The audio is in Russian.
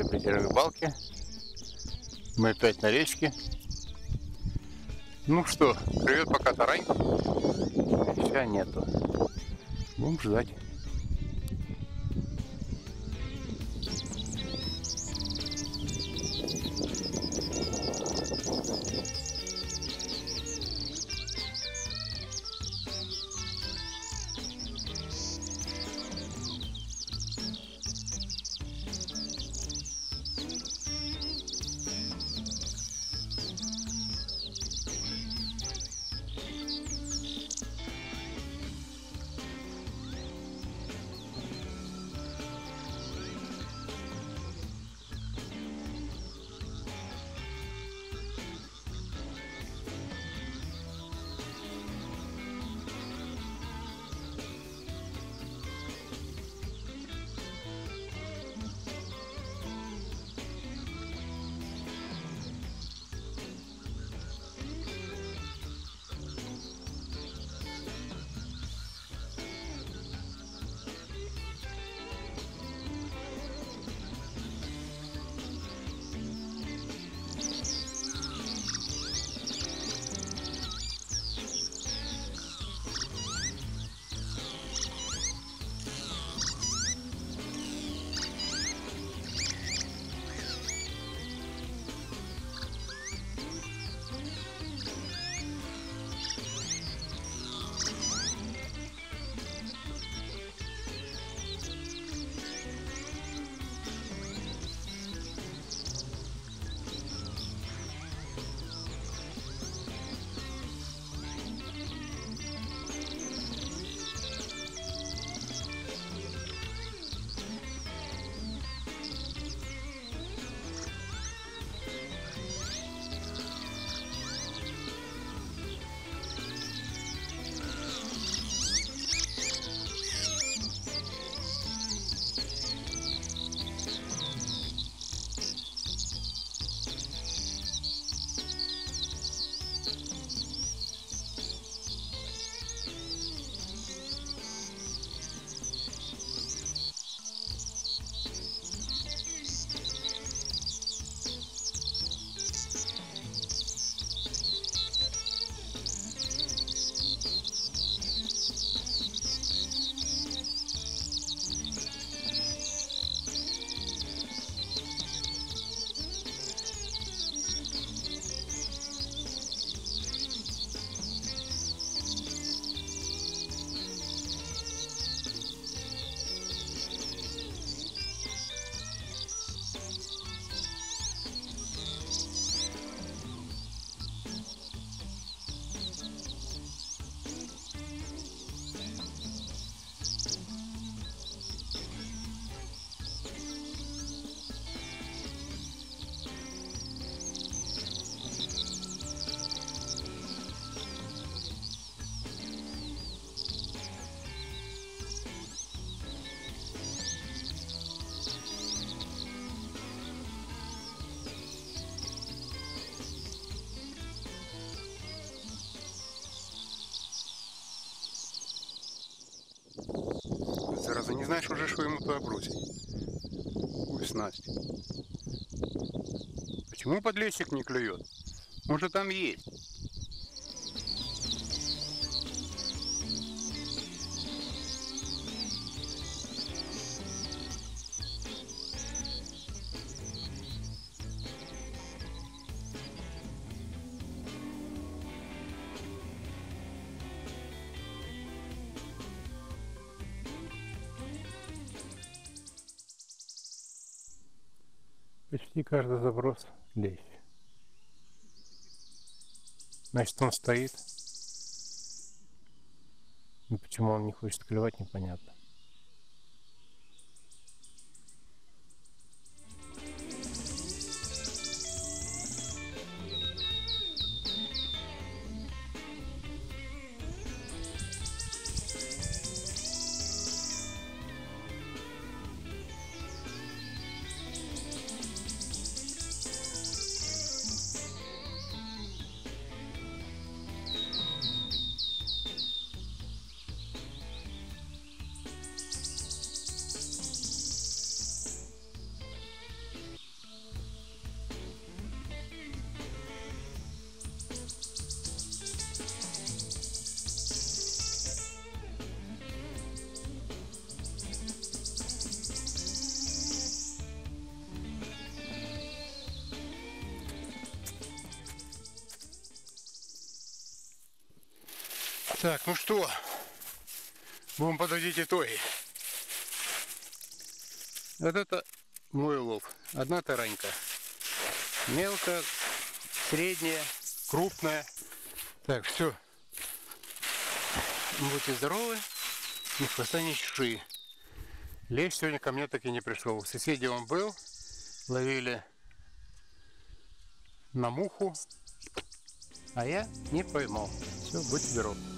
любители рыбалки. Мы опять на речке. Ну что, клюет пока тарань. Леща нету. Будем ждать. Зараза, не знаешь уже, что ему туда бросить? Ой, снасть. Почему подлещик не клюет? Может, там есть? Почти каждый заброс лещ. Значит, он стоит. И почему он не хочет клевать, непонятно. Так, ну что, будем подводить итоги. Вот это мой улов. Одна таранька. Мелкая, средняя, крупная. Так, все. Будьте здоровы. Ни хвоста, ни чешуи. Лещ сегодня ко мне так и не пришел. В соседей он был. Ловили на муху. А я не поймал. Все, будьте здоровы.